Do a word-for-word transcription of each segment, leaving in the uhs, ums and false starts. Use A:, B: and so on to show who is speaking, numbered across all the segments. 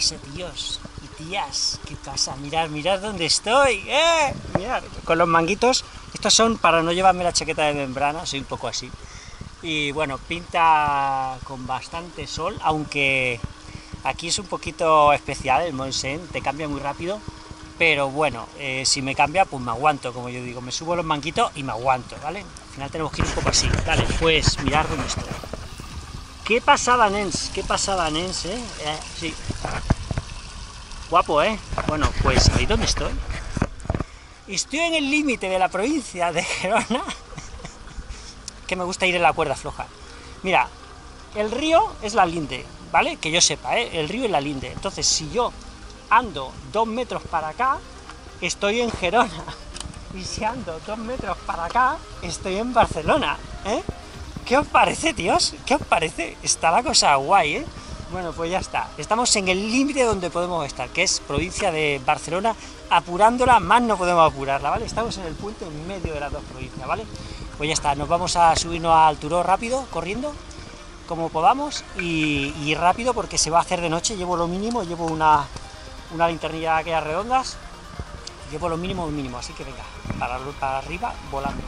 A: pasa, tíos y tías? ¿Qué pasa? Mirad, mirad dónde estoy, ¿eh? Mirad, con los manguitos. Estos son para no llevarme la chaqueta de membrana, soy un poco así. Y bueno, pinta con bastante sol, aunque aquí es un poquito especial el Montseny, te cambia muy rápido. Pero bueno, eh, si me cambia, pues me aguanto, como yo digo, me subo los manguitos y me aguanto, ¿vale? Al final tenemos que ir un poco así. Vale, pues mirad dónde estoy. ¿Qué pasaba, nens? ¿Qué pasaba, nens, eh? eh sí. Guapo, ¿eh? Bueno, pues ¿sabéis dónde estoy? Estoy en el límite de la provincia de Gerona, que me gusta ir en la cuerda floja. Mira, el río es la Linde, ¿vale? Que yo sepa, ¿eh? El río es la Linde. Entonces, si yo ando dos metros para acá, estoy en Gerona, y si ando dos metros para acá, estoy en Barcelona, ¿eh? ¿Qué os parece, tíos? ¿Qué os parece? Está la cosa guay, ¿eh? Bueno, pues ya está, estamos en el límite donde podemos estar, que es provincia de Barcelona, apurándola, más no podemos apurarla, ¿vale? Estamos en el punto en medio de las dos provincias, ¿vale? Pues ya está, nos vamos a subirnos al Turó rápido, corriendo, como podamos, y, y rápido porque se va a hacer de noche. Llevo lo mínimo, llevo una... una linternilla de aquellas redondas, llevo lo mínimo, lo mínimo, así que venga, para, para arriba, volando.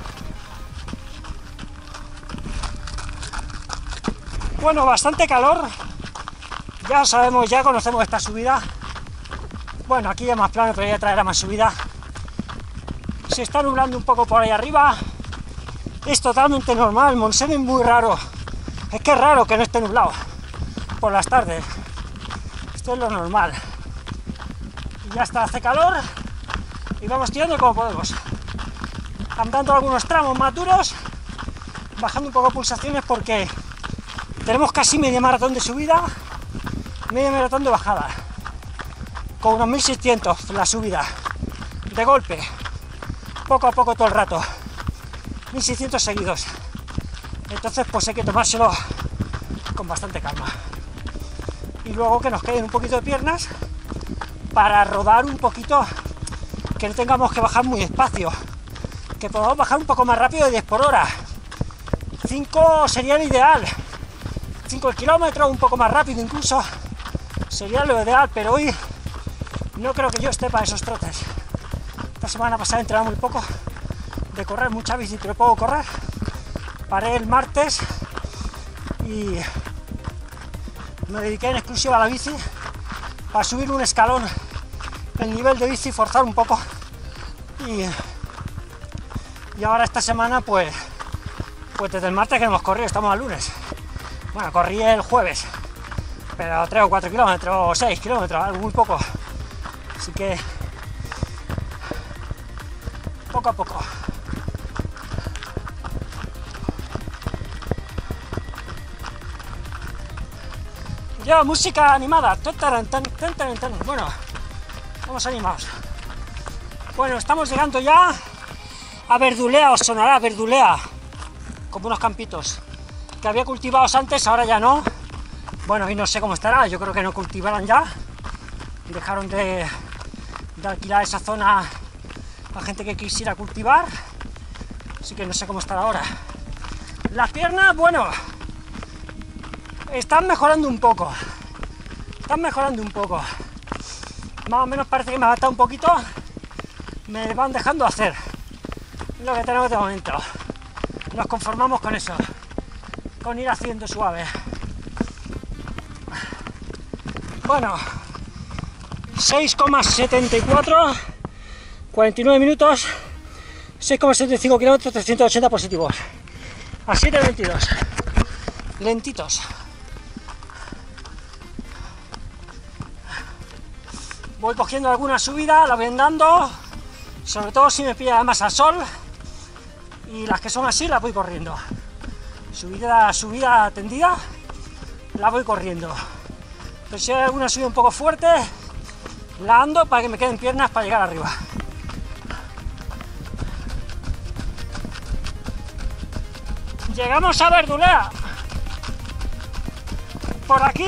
A: Bueno, bastante calor, ya sabemos, ya conocemos esta subida, bueno, aquí ya más plano, pero ya traerá más subida, se está nublando un poco por ahí arriba, es totalmente normal, el Montseny es muy raro, es que es raro que no esté nublado por las tardes, esto es lo normal. Ya está, hace calor y vamos tirando como podemos, andando algunos tramos más duros, bajando un poco pulsaciones porque tenemos casi media maratón de subida, media maratón de bajada, con unos mil seiscientos la subida, de golpe, poco a poco todo el rato, mil seiscientos seguidos, entonces pues hay que tomárselo con bastante calma, y luego que nos queden un poquito de piernas, para rodar un poquito, que no tengamos que bajar muy despacio, que podamos bajar un poco más rápido de diez por hora, cinco sería lo ideal, cinco kilómetros, un poco más rápido incluso, sería lo ideal, pero hoy no creo que yo esté para esos trotes. Esta semana pasada entrenaba muy poco, de correr mucha bici, pero puedo correr, paré el martes y me dediqué en exclusiva a la bici, para subir un escalón el nivel de bici, forzar un poco y, y ahora esta semana pues pues desde el martes que hemos corrido, estamos al lunes, bueno, corrí el jueves, pero tres o cuatro kilómetros o seis kilómetros, algo muy poco, así que poco a poco. Yo, música animada, bueno, vamos animados. Bueno, estamos llegando ya a Verdulea, os sonará Verdulea, como unos campitos que había cultivados antes, ahora ya no. Bueno, y no sé cómo estará, yo creo que no cultivarán ya, dejaron de, de alquilar esa zona a gente que quisiera cultivar, así que no sé cómo estará ahora. Las piernas, bueno, están mejorando un poco, están mejorando un poco, más o menos parece que me ha adaptado un poquito, me van dejando hacer, es lo que tenemos de momento, nos conformamos con eso, con ir haciendo suave. Bueno, seis coma setenta y cuatro, cuarenta y nueve minutos, seis coma setenta y cinco kilómetros, trescientos ochenta positivos, a siete veintidós, lentitos. Voy cogiendo alguna subida, la voy andando, sobre todo si me pilla más al sol, y las que son así las voy corriendo. Subida, subida tendida, la voy corriendo. Pero si hay alguna subida un poco fuerte, la ando para que me queden piernas para llegar arriba. Llegamos a Verdulea. Por aquí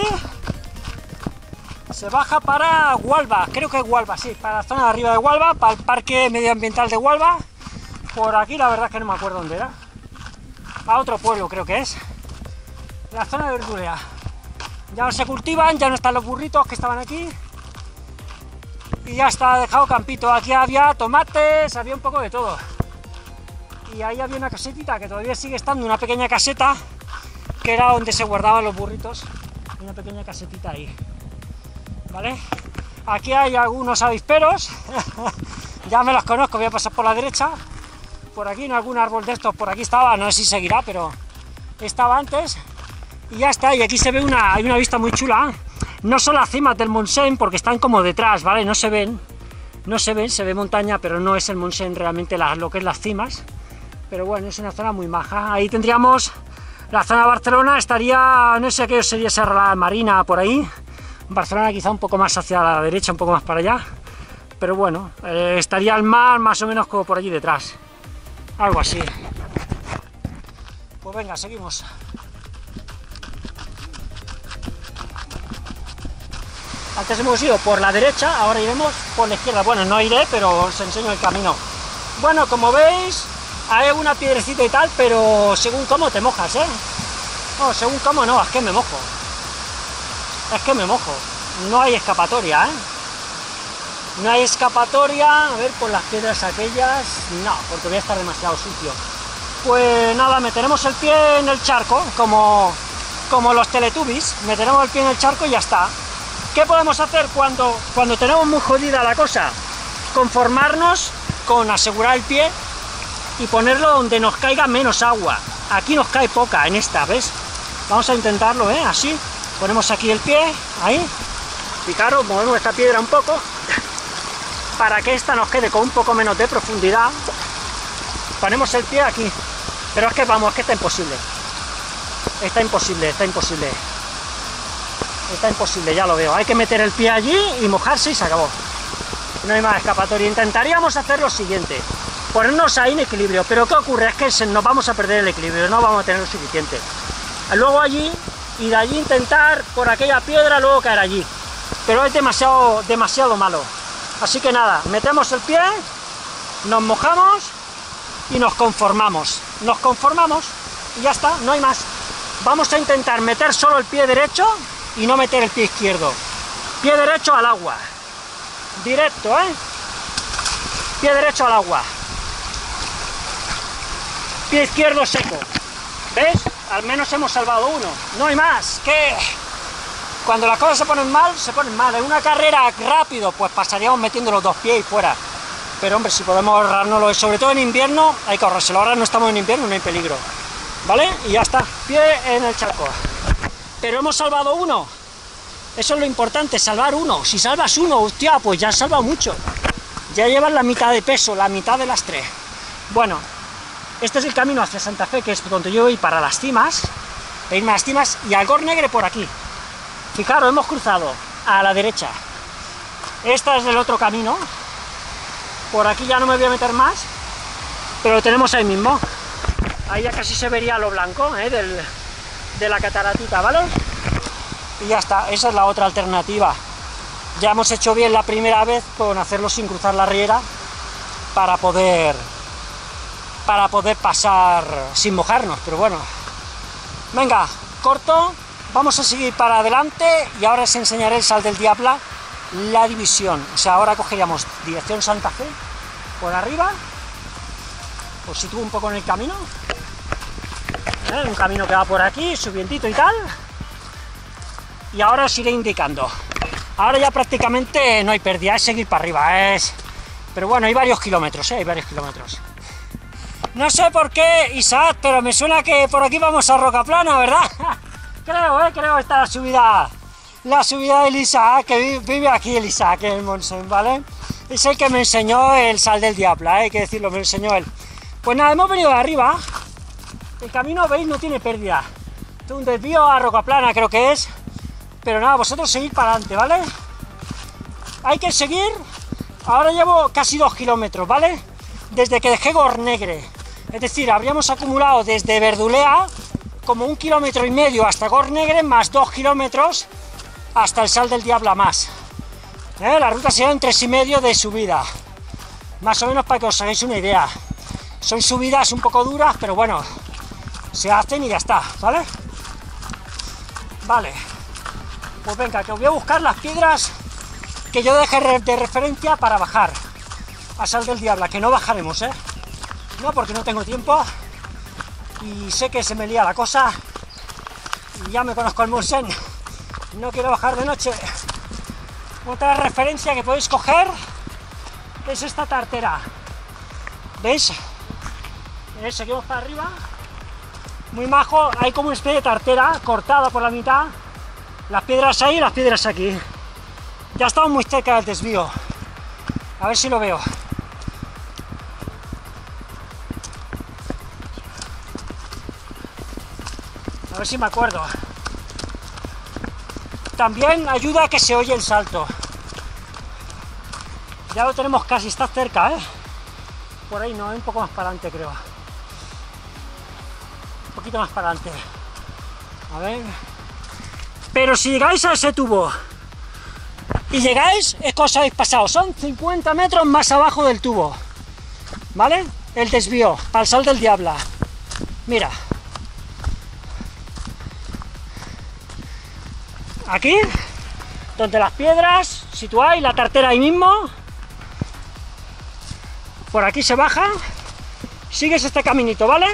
A: se baja para Gualba, creo que es Gualba, sí, para la zona de arriba de Gualba, para el parque medioambiental de Gualba. Por aquí la verdad es que no me acuerdo dónde era. A otro pueblo creo que es. La zona de Verdulea. Ya no se cultivan, ya no están los burritos que estaban aquí. Y ya está dejado campito. Aquí había tomates, había un poco de todo. Y ahí había una casetita que todavía sigue estando, una pequeña caseta, que era donde se guardaban los burritos. Una pequeña casetita ahí. ¿Vale? Aquí hay algunos avisperos. Ya me los conozco, voy a pasar por la derecha. Por aquí en algún árbol de estos, por aquí estaba, no sé si seguirá, pero estaba antes. Y ya está, y aquí se ve una, hay una vista muy chula. No son las cimas del Montseny, porque están como detrás, ¿vale? No se ven, no se ven, se ve montaña, pero no es el Montseny realmente la, lo que es las cimas. Pero bueno, es una zona muy maja. Ahí tendríamos la zona de Barcelona, estaría, no sé qué sería Serra Marina, por ahí. Barcelona quizá un poco más hacia la derecha, un poco más para allá. Pero bueno, eh, estaría el mar más o menos como por allí detrás. Algo así. Pues venga, seguimos. Antes hemos ido por la derecha, ahora iremos por la izquierda. Bueno, no iré, pero os enseño el camino. Bueno, como veis, hay una piedrecita y tal, pero según cómo te mojas, ¿eh? No, según cómo no, es que me mojo. Es que me mojo. No hay escapatoria, ¿eh? No hay escapatoria. A ver, por las piedras aquellas... No, porque voy a estar demasiado sucio. Pues nada, meteremos el pie en el charco, como, como los Teletubbies. Meteremos el pie en el charco y ya está. ¿Qué podemos hacer cuando, cuando tenemos muy jodida la cosa? Conformarnos con asegurar el pie y ponerlo donde nos caiga menos agua. Aquí nos cae poca en esta, ¿ves? Vamos a intentarlo, ¿eh? Así. Ponemos aquí el pie, ahí. Fijaros, movemos esta piedra un poco para que esta nos quede con un poco menos de profundidad. Ponemos el pie aquí. Pero es que vamos, es que está imposible. Está imposible, está imposible. Está imposible, ya lo veo. Hay que meter el pie allí y mojarse y se acabó. No hay más escapatoria. Intentaríamos hacer lo siguiente: ponernos ahí en equilibrio. Pero ¿qué ocurre? Es que nos vamos a perder el equilibrio, no vamos a tener lo suficiente. Luego allí, y de allí intentar por aquella piedra, luego caer allí. Pero es demasiado, demasiado malo. Así que nada, metemos el pie, nos mojamos y nos conformamos. Nos conformamos y ya está, no hay más. Vamos a intentar meter solo el pie derecho y no meter el pie izquierdo. Pie derecho al agua. Directo, ¿eh? Pie derecho al agua. Pie izquierdo seco. ¿Ves? Al menos hemos salvado uno. No hay más. Que cuando las cosas se ponen mal, se ponen mal. En una carrera rápido, pues pasaríamos metiendo los dos pies y fuera. Pero hombre, si podemos ahorrárnoslo, sobre todo en invierno, hay que ahorrárselo. Ahora no estamos en invierno, no hay peligro. ¿Vale? Y ya está. Pie en el charco. Pero hemos salvado uno. Eso es lo importante, salvar uno. Si salvas uno, hostia, pues ya has salvado mucho. Ya llevas la mitad de peso, la mitad de las tres. Bueno, este es el camino hacia Santa Fe, que es donde yo voy para las cimas, para irme a las cimas, y al Gornegre por aquí. Fijaros, hemos cruzado a la derecha. Este es el otro camino. Por aquí ya no me voy a meter más, pero lo tenemos ahí mismo. Ahí ya casi se vería lo blanco, ¿eh? Del, de la cataratita, ¿vale? Y ya está, esa es la otra alternativa. Ya hemos hecho bien la primera vez con hacerlo sin cruzar la riera para poder para poder pasar sin mojarnos, pero bueno. Venga, corto, vamos a seguir para adelante y ahora os enseñaré el Sal del Diabla, la división. O sea, ahora cogeríamos dirección Santa Fe por arriba, os sitúo un poco en el camino, ¿eh? Un camino que va por aquí, subiendito y tal. Y ahora os iré indicando. Ahora ya prácticamente no hay pérdida, es seguir para arriba, es... Pero bueno, hay varios kilómetros, ¿eh? Hay varios kilómetros. No sé por qué, Isaac, pero me suena que por aquí vamos a Rocaplana, ¿verdad? Creo, ¿eh? Creo esta la subida, la subida del Isaac, que vive aquí el Isaac, en el Montseny, ¿vale? Es el que me enseñó el Sal del Diabla, ¿eh? Hay que decirlo, me lo enseñó él. Pues nada, hemos venido de arriba. El camino, veis, no tiene pérdida. Es un desvío a Rocaplana, creo que es. Pero nada, vosotros seguid para adelante, ¿vale? Hay que seguir. Ahora llevo casi dos kilómetros, ¿vale? Desde que dejé Gornegre. Es decir, habríamos acumulado desde Verdulea como un kilómetro y medio hasta Gornegre, más dos kilómetros hasta el Sal del Diabla más. ¿Eh? La ruta sería en tres y medio de subida. Más o menos para que os hagáis una idea. Son subidas un poco duras, pero bueno, se hacen y ya está, ¿vale? Vale. Pues venga, que voy a buscar las piedras que yo dejé de referencia para bajar a Sal del Diabla, que no bajaremos, ¿eh? No, porque no tengo tiempo y sé que se me lía la cosa y ya me conozco el Monsen, no quiero bajar de noche. Otra referencia que podéis coger es esta tartera, ¿veis? ¿Veis? Seguimos para arriba, muy majo, hay como una especie de tartera cortada por la mitad, las piedras ahí y las piedras aquí. Ya estamos muy cerca del desvío, a ver si lo veo. A ver si me acuerdo. También ayuda a que se oye el salto. Ya lo tenemos casi, está cerca, ¿eh? Por ahí no, un poco más para adelante creo. Un poquito más para adelante. A ver. Pero si llegáis a ese tubo y llegáis, es que os habéis pasado. Son cincuenta metros más abajo del tubo. ¿Vale? El desvío, para el Sal del Diabla. Mira. Aquí, donde las piedras, situáis la tartera ahí mismo, por aquí se baja, sigues este caminito, ¿vale?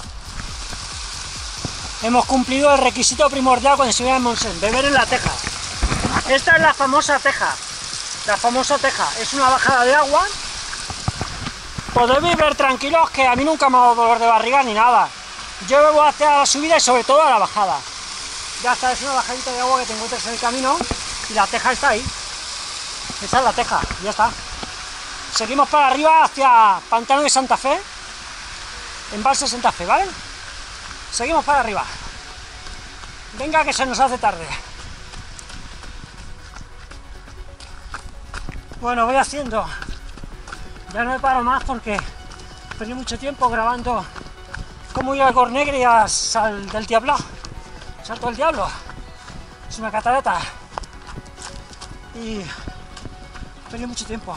A: Hemos cumplido el requisito primordial cuando se viene al Monsen, beber en la teja. Esta es la famosa teja, la famosa teja, es una bajada de agua, podéis beber tranquilos que a mí nunca me ha dado dolor de barriga ni nada. Yo bebo hacia la subida y sobre todo a la bajada. Ya está, es una bajadita de agua que te encuentras en el camino y la teja está ahí. Esa es la teja, ya está. Seguimos para arriba hacia Pantano de Santa Fe, Embalse Santa Fe, ¿vale? Seguimos para arriba. Venga, que se nos hace tarde. Bueno, voy haciendo. Ya no me paro más porque perdí mucho tiempo grabando cómo ir a Gornegre y a Sal del Diabla. Salto del Diablo, es una catarata y perdí mucho tiempo.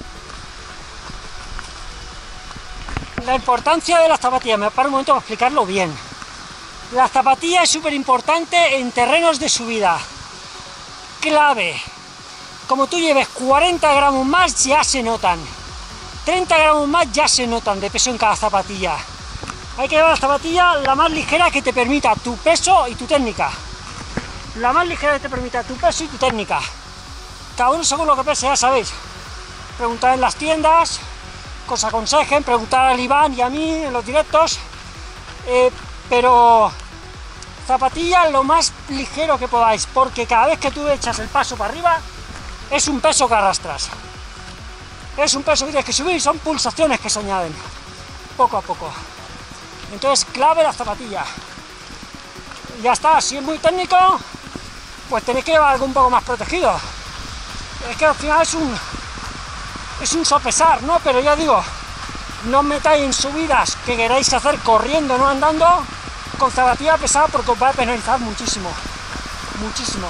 A: La importancia de las zapatillas, me paro un momento para explicarlo bien. La zapatilla es súper importante en terrenos de subida, clave. Como tú lleves cuarenta gramos más ya se notan, treinta gramos más ya se notan de peso en cada zapatilla. Hay que llevar la zapatilla la más ligera que te permita tu peso y tu técnica. La más ligera que te permita tu peso y tu técnica. Cada uno según lo que pese, ya sabéis. Preguntad en las tiendas, que os aconsejen, preguntar al Iván y a mí en los directos. Eh, pero zapatilla lo más ligero que podáis, porque cada vez que tú echas el paso para arriba, es un peso que arrastras. Es un peso que tienes que subir, son pulsaciones que se añaden, poco a poco. Entonces, clave la zapatilla. Ya está, si es muy técnico, pues tenéis que llevar algo un poco más protegido. Es que al final es un es un sopesar, ¿no? Pero ya digo, no os metáis en subidas que queráis hacer corriendo, no andando, con zapatilla pesada porque os va a penalizar muchísimo. Muchísimo.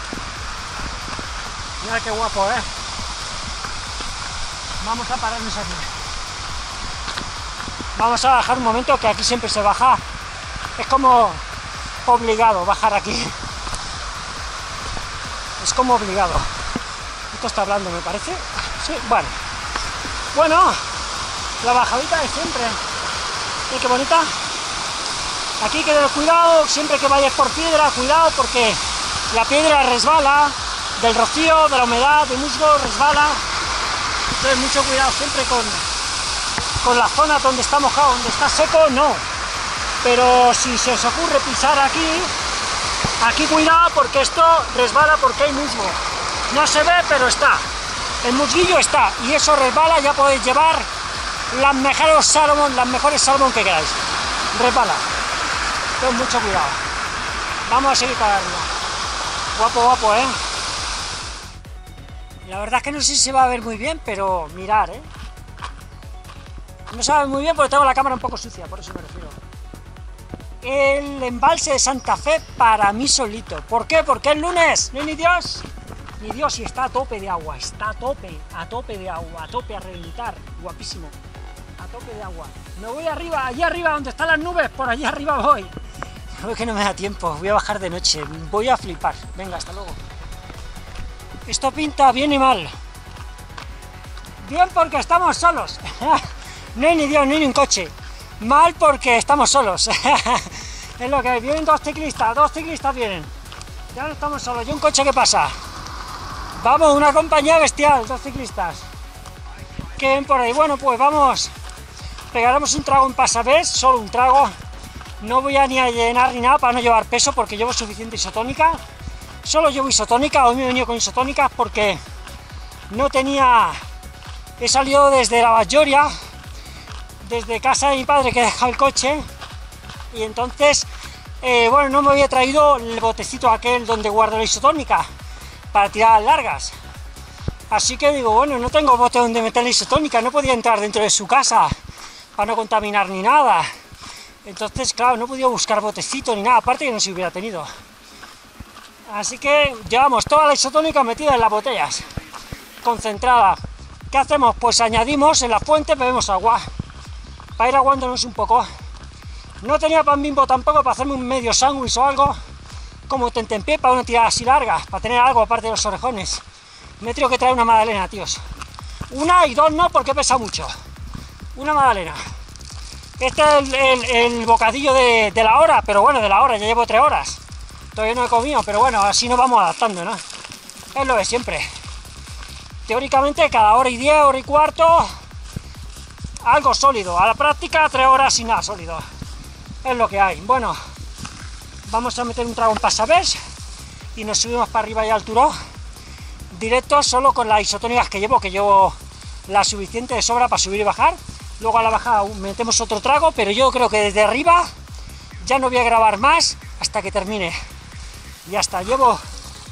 A: Mira qué guapo, ¿eh? Vamos a pararnos aquí. Vamos a bajar un momento, que aquí siempre se baja. Es como obligado bajar aquí. Es como obligado. Esto está hablando, me parece. Sí, bueno. Bueno, la bajadita de siempre. ¿Y qué bonita? Aquí hay que tener cuidado, siempre que vayas por piedra, cuidado porque la piedra resbala, del rocío, de la humedad, del musgo, resbala. Entonces mucho cuidado siempre con... con la zona donde está mojado, donde está seco, no. Pero si se os ocurre pisar aquí, aquí cuidado porque esto resbala porque hay musgo. No se ve, pero está. El musguillo está, y eso resbala, ya podéis llevar las mejores Salomon, las mejores Salomon que queráis. Resbala. Ten mucho cuidado. Vamos a seguir para arriba. Guapo, guapo, ¿eh? La verdad es que no sé si se va a ver muy bien, pero mirar, ¿eh? No se ve muy bien porque tengo la cámara un poco sucia, por eso me refiero. El embalse de Santa Fe para mí solito. ¿Por qué? Porque es lunes, no hay ni Dios. Ni Dios, y está a tope de agua, está a tope, a tope de agua, a tope, a reventar, guapísimo. A tope de agua. Me voy arriba, allí arriba donde están las nubes, por allí arriba voy. Es que no me da tiempo, voy a bajar de noche, voy a flipar. Venga, hasta luego. Esto pinta bien y mal. Bien porque estamos solos. No hay ni Dios, ni un coche. Mal porque estamos solos. Es lo que hay. Vienen dos ciclistas, dos ciclistas vienen. Ya no estamos solos. ¿Y un coche qué pasa? Vamos, una compañía bestial, dos ciclistas. ¿Qué ven por ahí? Bueno, pues vamos. Pegaremos un trago en pasavés, solo un trago. No voy a ni a llenar ni nada para no llevar peso porque llevo suficiente isotónica. Solo llevo isotónica, hoy me he venido con isotónica porque no tenía... He salido desde la Bajoria, desde casa de mi padre que deja el coche, y entonces, eh, bueno, no me había traído el botecito aquel donde guardo la isotónica para tirar largas. Así que digo, bueno, no tengo bote donde meter la isotónica, no podía entrar dentro de su casa para no contaminar ni nada. Entonces, claro, no podía buscar botecito ni nada, aparte que no se hubiera tenido. Así que llevamos toda la isotónica metida en las botellas, concentrada. ¿Qué hacemos? Pues añadimos en la fuente, bebemos agua, para ir aguantándonos un poco. No tenía pan Bimbo tampoco para hacerme un medio sándwich o algo, como tentempié para una tirada así larga, para tener algo aparte de los orejones. Me he tenido que traer una magdalena, tíos. Una y dos no, porque pesa mucho. Una magdalena. Este es el, el, el bocadillo de, de la hora, pero bueno, de la hora, ya llevo tres horas. Todavía no he comido, pero bueno, así nos vamos adaptando, ¿no? Es lo de siempre. Teóricamente, cada hora y diez, hora y cuarto, algo sólido. A la práctica, tres horas sin nada sólido. Es lo que hay. Bueno, vamos a meter un trago en pasavés y nos subimos para arriba ya al Turó. Directo, solo con las isotónicas que llevo, que llevo la suficiente de sobra para subir y bajar. Luego a la bajada metemos otro trago, pero yo creo que desde arriba ya no voy a grabar más hasta que termine. Ya está, llevo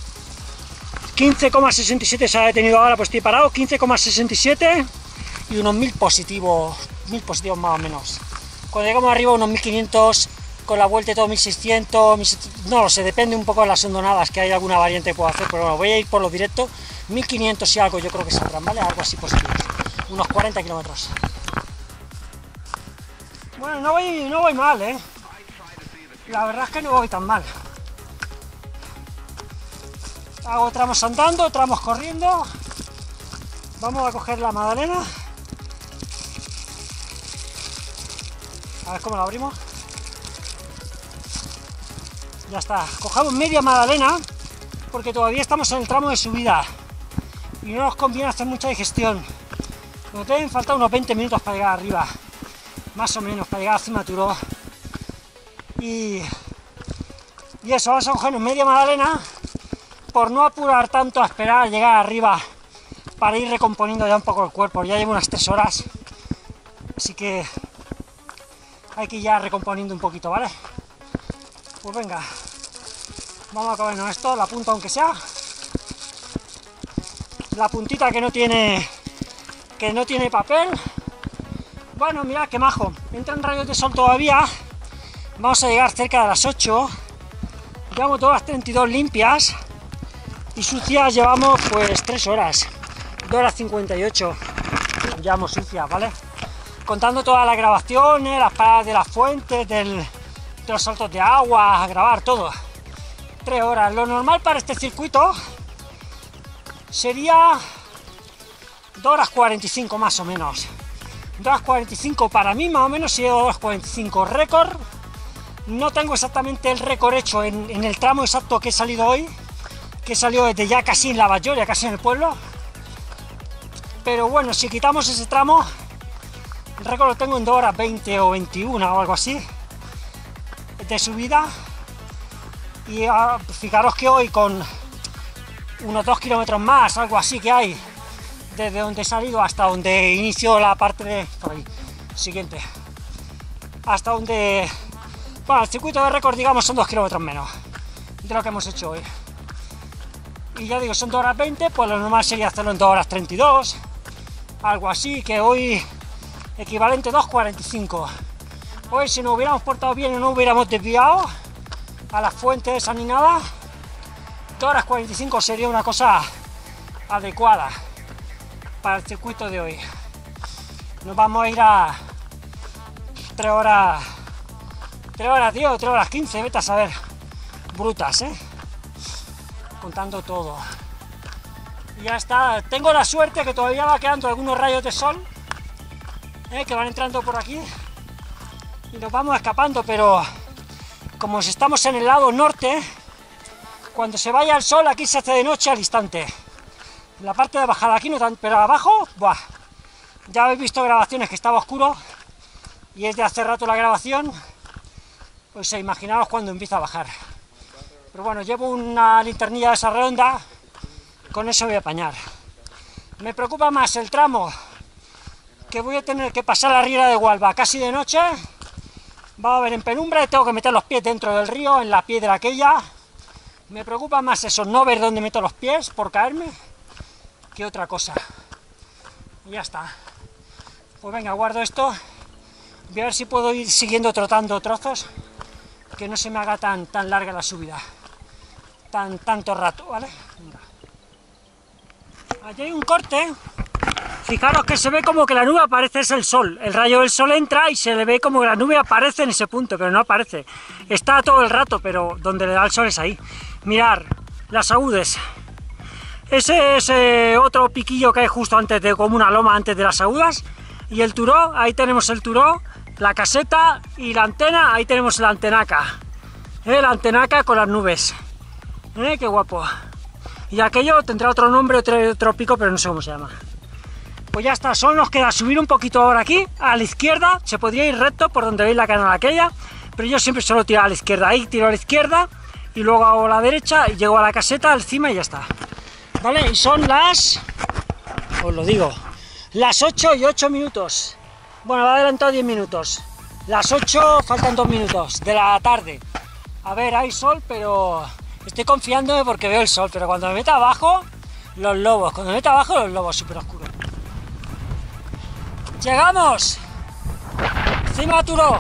A: quince coma sesenta y siete, se ha detenido ahora, pues estoy parado, quince coma sesenta y siete y unos mil positivos, mil positivos más o menos. Cuando llegamos arriba unos mil quinientos, con la vuelta y todo mil seiscientos, mil setecientos, no lo sé, depende un poco de las hondonadas, que hay alguna variante que puedo hacer, pero bueno, voy a ir por los directos, mil quinientos y algo yo creo que saldrán, ¿vale? Algo así positivo, unos cuarenta kilómetros. Bueno, no voy, no voy mal, ¿eh? La verdad es que no voy tan mal. Hago tramos andando, tramos corriendo. Vamos a coger la magdalena. A ver cómo la abrimos. Ya está. Cogemos media magdalena porque todavía estamos en el tramo de subida y no nos conviene hacer mucha digestión. Nos deben faltar unos veinte minutos para llegar arriba, más o menos, para llegar a cima de Turó. Y, y eso, vamos a cogernos media magdalena por no apurar tanto a esperar a llegar arriba para ir recomponiendo ya un poco el cuerpo. Ya llevo unas tres horas, así que hay que ir ya recomponiendo un poquito, ¿vale? Pues venga, vamos a comernos esto, la punta aunque sea, la puntita que no tiene que no tiene papel. Bueno, mirad qué majo, entran rayos de sol todavía. Vamos a llegar cerca de las ocho. Llevamos todas las treinta y dos limpias y sucias llevamos pues tres horas, dos horas cincuenta y ocho llevamos sucias, ¿vale? Contando todas las grabaciones, las paradas de las fuentes, del, de los saltos de agua, a grabar todo. tres horas. Lo normal para este circuito sería dos horas cuarenta y cinco más o menos. dos horas cuarenta y cinco para mí más o menos sería dos horas cuarenta y cinco. Récord, no tengo exactamente el récord hecho en, en el tramo exacto que he salido hoy, que he salido desde ya casi en la Bajoria, casi en el pueblo. Pero bueno, si quitamos ese tramo, el récord lo tengo en dos horas veinte o veintiuno o algo así de subida. Y uh, fijaros que hoy con unos dos kilómetros más, algo así que hay, desde donde he salido hasta donde inicio la parte de... Ahí, siguiente. Hasta donde... Bueno, el circuito de récord, digamos, son dos kilómetros menos de lo que hemos hecho hoy. Y ya digo, son dos horas veinte, pues lo normal sería hacerlo en dos horas treinta y dos, algo así, que hoy equivalente a dos horas cuarenta y cinco. Hoy, si nos hubiéramos portado bien y no hubiéramos desviado a las fuentes ni nada, dos horas cuarenta y cinco sería una cosa adecuada para el circuito de hoy. Nos vamos a ir a tres horas tres horas diez o tres horas quince, vete a saber. Brutas, ¿eh? Contando todo. Y ya está. Tengo la suerte que todavía va quedando algunos rayos de sol, ¿eh? Que van entrando por aquí. Y nos vamos escapando, pero como si estamos en el lado norte, cuando se vaya el sol aquí se hace de noche al instante. En la parte de bajada aquí no tanto, pero abajo, ¡buah! Ya habéis visto grabaciones que estaba oscuro, y es de hace rato la grabación, pues imaginaos cuando empieza a bajar. Pero bueno, llevo una linternilla de esa redonda, con eso voy a apañar. Me preocupa más el tramo que voy a tener que pasar la riera de Gualba casi de noche. Va a haber en penumbra y tengo que meter los pies dentro del río, en la piedra aquella. Me preocupa más eso, no ver dónde meto los pies por caerme, que otra cosa. Y ya está. Pues venga, guardo esto. Voy a ver si puedo ir siguiendo trotando trozos, que no se me haga tan, tan larga la subida. Tan, tanto rato, ¿vale? Venga. Allí hay un corte. Fijaros que se ve como que la nube aparece, es el sol. El rayo del sol entra y se le ve como que la nube aparece en ese punto, pero no aparece. Está todo el rato, pero donde le da el sol es ahí. Mirad, las agudes. Ese es eh, otro piquillo que hay justo antes de, como una loma antes de las agudas. Y el turó, ahí tenemos el turó, la caseta y la antena, ahí tenemos la antenaca. ¿Eh? La antenaca con las nubes. ¿Eh? Qué guapo. Y aquello tendrá otro nombre, otro, otro pico, pero no sé cómo se llama. Pues ya está, solo nos queda subir un poquito ahora aquí, a la izquierda. Se podría ir recto por donde veis la canal aquella, pero yo siempre suelo tirar a la izquierda. Ahí tiro a la izquierda y luego hago a la derecha y llego a la caseta encima y ya está. ¿Vale? Y son las... os lo digo, las ocho y ocho minutos. Bueno, va adelantado diez minutos. Las ocho, faltan dos minutos de la tarde. A ver, hay sol, pero estoy confiándome porque veo el sol. Pero cuando me meta abajo, los lobos. Cuando me meta abajo, los lobos, súper oscuro. ¡Llegamos! Cima Turó.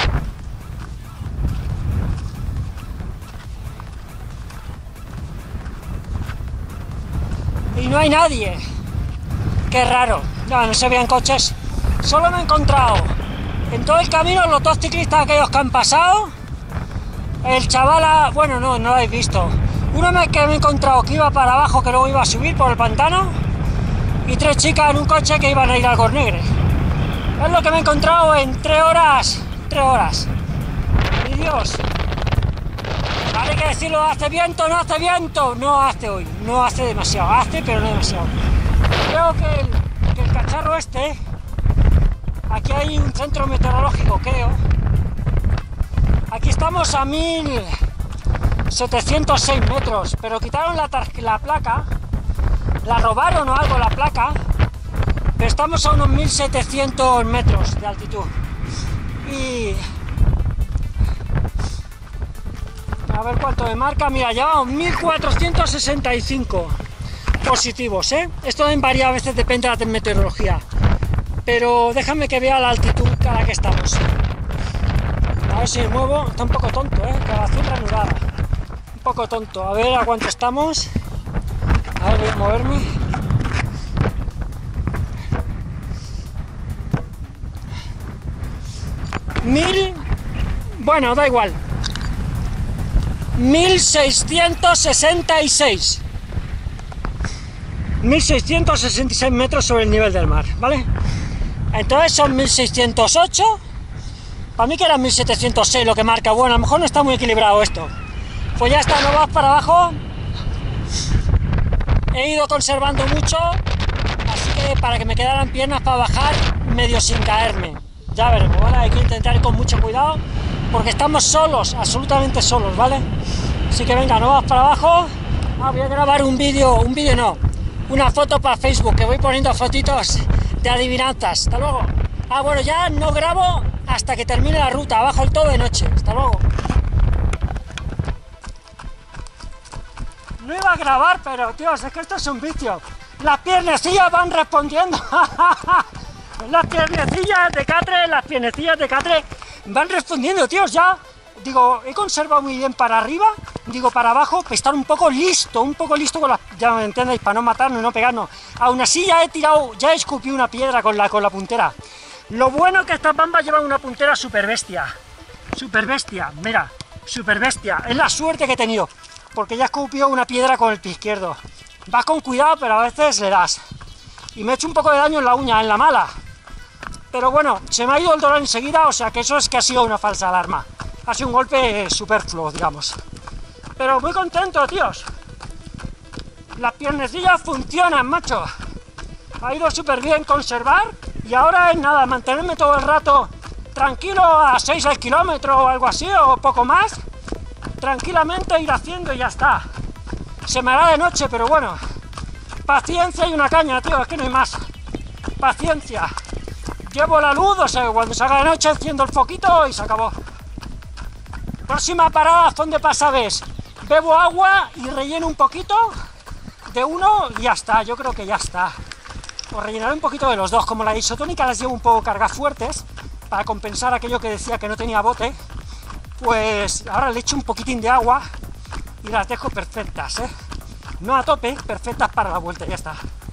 A: Y no hay nadie. Qué raro. No, no se veían coches. Solo me he encontrado en todo el camino los dos ciclistas aquellos que han pasado. El chaval, ha... bueno, no, no lo habéis visto. Uno que me he encontrado que iba para abajo, que luego iba a subir por el pantano. Y tres chicas en un coche que iban a ir al Gornegre. Es lo que me he encontrado en tres horas. Tres horas. Y Dios. Hay que decirlo, ¿hace viento? ¿No hace viento? No hace hoy. No hace demasiado. Hace, pero no demasiado. Creo que el, que el cacharro este... Aquí hay un centro meteorológico, creo. Aquí estamos a mil setecientos seis metros, pero quitaron la, la placa, la robaron o algo la placa, pero estamos a unos mil setecientos metros de altitud. Y... a ver cuánto me marca, mira, llevamos mil cuatrocientos sesenta y cinco positivos, ¿eh? Esto también varía, a veces depende de la meteorología. Pero déjame que vea la altitud a la que estamos. A ver si me muevo. Está un poco tonto, ¿eh? Grabación reanudada. Un poco tonto. A ver a cuánto estamos. A ver, voy a moverme. Mil... bueno, da igual. mil seiscientos sesenta y seis. mil seiscientos sesenta y seis metros sobre el nivel del mar, ¿vale? Entonces son mil seiscientos ocho, para mí que eran mil setecientos seis lo que marca. Bueno, a lo mejor no está muy equilibrado esto. Pues ya está, no vas para abajo. He ido conservando mucho, así que para que me quedaran piernas para bajar medio sin caerme. Ya veremos, ¿vale? Hay que intentar ir con mucho cuidado, porque estamos solos, absolutamente solos, ¿vale? Así que venga, no vas para abajo. Ah, voy a grabar un vídeo, un vídeo no, una foto para Facebook, que voy poniendo fotitos de adivinanzas. Hasta luego. Ah, bueno, ya no grabo hasta que termine la ruta, abajo el todo de noche. Hasta luego. No iba a grabar, pero, tíos, es que esto es un vicio. Las piernecillas van respondiendo. Las piernecillas de Catre, las piernecillas de Catre van respondiendo, tíos, ya. Digo, he conservado muy bien para arriba, digo, para abajo, para estar un poco listo, un poco listo con las... ya me entendéis, para no matarnos y no pegarnos. Aún así ya he tirado, ya he escupido una piedra con la, con la puntera. Lo bueno es que estas bambas llevan una puntera súper bestia. super bestia, mira, super bestia, es la suerte que he tenido, porque ya escupió una piedra con el pie izquierdo. Vas con cuidado, pero a veces le das. Y me he hecho un poco de daño en la uña, en la mala. Pero bueno, se me ha ido el dolor enseguida, o sea que eso es que ha sido una falsa alarma. Ha sido un golpe superfluo, digamos. Pero muy contento, tíos. Las piernecillas funcionan, macho. Ha ido súper bien conservar, y ahora es nada, mantenerme todo el rato tranquilo a seis al kilómetro o algo así, o poco más. Tranquilamente ir haciendo y ya está. Se me hará de noche, pero bueno. Paciencia y una caña, tío, es que no hay más. Paciencia. Llevo la luz, o sea, cuando se haga de noche enciendo el foquito y se acabó. Próxima parada, ¿dónde pasa? ¿Ves? Bebo agua y relleno un poquito de uno y ya está, yo creo que ya está. O rellenaré un poquito de los dos, como la isotónica las llevo un poco cargas fuertes, para compensar aquello que decía que no tenía bote, pues ahora le echo un poquitín de agua y las dejo perfectas, ¿eh? No a tope, perfectas para la vuelta, ya está.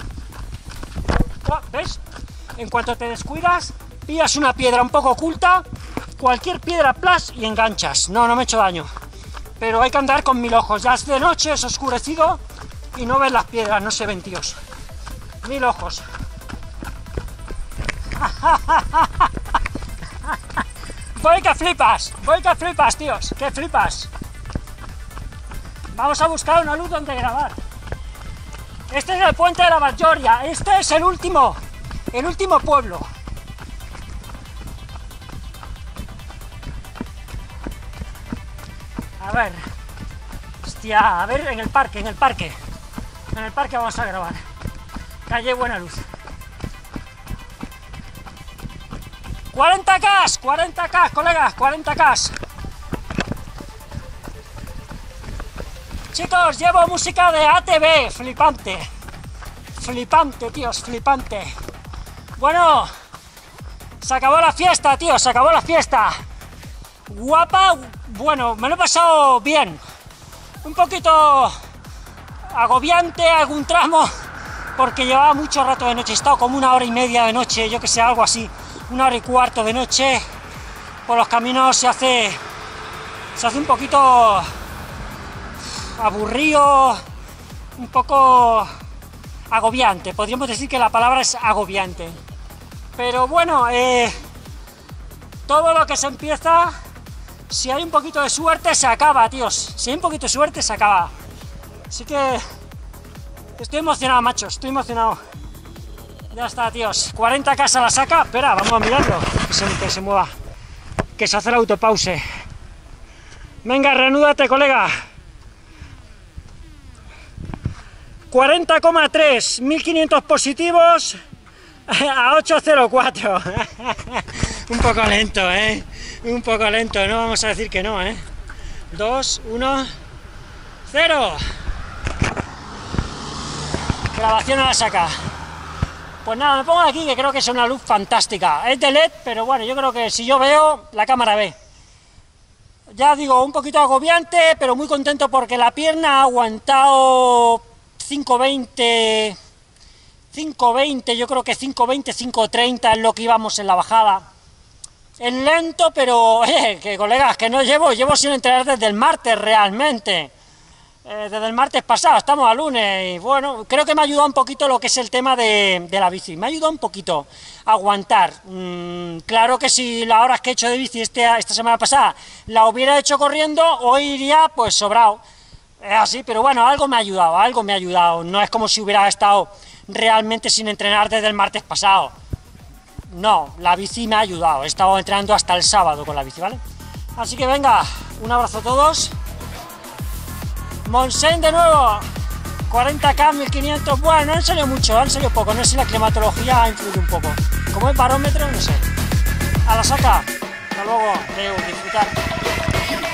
A: ¿Ves? En cuanto te descuidas, pillas una piedra un poco oculta, cualquier piedra plas y enganchas. No, no me he hecho daño. Pero hay que andar con mil ojos, ya es de noche, es oscurecido y no ves las piedras, no se ven, tíos. Mil ojos. Voy que flipas, voy que flipas, tíos, que flipas. Vamos a buscar una luz donde grabar. Este es el puente de la Batllòria, este es el último, el último pueblo. A ver, hostia, a ver, en el parque, en el parque, en el parque vamos a grabar. Calle Buena Luz. cuarenta K, cuarenta K, colegas, cuarenta K. Chicos, llevo música de A T V, flipante. Flipante, tíos, flipante. Bueno, se acabó la fiesta, tíos, se acabó la fiesta. Guapa, bueno, me lo he pasado bien. Un poquito agobiante algún tramo, porque llevaba mucho rato de noche, he estado como una hora y media de noche, yo que sé, algo así, una hora y cuarto de noche. Por los caminos se hace, se hace un poquito aburrido, un poco agobiante, podríamos decir que la palabra es agobiante. Pero bueno, eh, todo lo que se empieza, si hay un poquito de suerte, se acaba, tíos. Si hay un poquito de suerte, se acaba. Así que estoy emocionado, macho, estoy emocionado. Ya está, tíos. cuarenta K a la saca. Espera, vamos a mirarlo. Que se, que se mueva. Que se hace el autopause. Venga, reanúdate, colega. cuarenta coma tres, mil quinientos positivos a ocho cero cuatro. Un poco lento, ¿eh? Un poco lento, no vamos a decir que no, ¿eh? dos, uno, cero. Grabación a la saca. Pues nada, me pongo aquí que creo que es una luz fantástica. Es de L E D, pero bueno, yo creo que si yo veo, la cámara ve. Ya digo, un poquito agobiante, pero muy contento porque la pierna ha aguantado cinco veinte, cinco veinte, yo creo que cinco veinte, cinco treinta es lo que íbamos en la bajada. Es lento, pero, eh, que colegas, que no llevo, llevo sin entrenar desde el martes realmente. Eh, desde el martes pasado, estamos a lunes, y bueno, creo que me ha ayudado un poquito lo que es el tema de, de la bici, me ha ayudado un poquito a aguantar. Mm, claro que si las horas que he hecho de bici este, esta semana pasada la hubiera hecho corriendo, hoy iría pues sobrado. Es así, pero bueno, algo me ha ayudado, algo me ha ayudado, no es como si hubiera estado realmente sin entrenar desde el martes pasado. No, la bici me ha ayudado, he estado entrenando hasta el sábado con la bici, ¿vale? Así que venga, un abrazo a todos. Montseny de nuevo, cuarenta K, mil quinientos, bueno, no han salido mucho, han salido poco, no sé si la climatología ha influido un poco. Como es barómetro, no sé. A la saca, hasta luego, Deu, disfrutar.